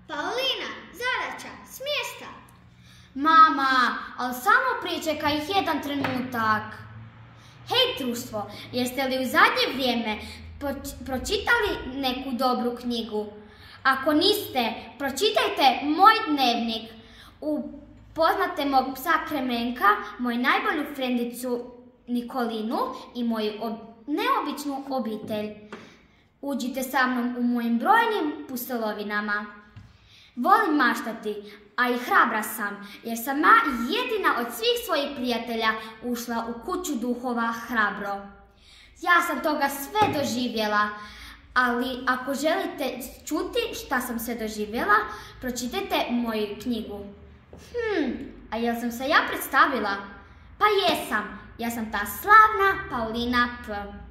Paulina, zadaća, smjesta. Mama, ali samo pričekaj jedan trenutak. Hej društvo, jeste li u zadnje vrijeme pročitali neku dobru knjigu? Ako niste, pročitajte moj dnevnik. Upoznate mog psa Kremenka, moju najbolju frendicu Nikolinu i moju neobičnu obitelj. Uđite sa mnom u mojim brojnim pustolovinama. Volim maštati, a i hrabra sam, jer sam jedina od svih svojih prijatelja ušla u kuću duhova hrabro. Ja sam toga sve doživjela, ali ako želite čuti šta sam sve doživjela, pročitajte moju knjigu. A jel sam se ja predstavila? Pa jesam, ja sam ta slavna Paulina P.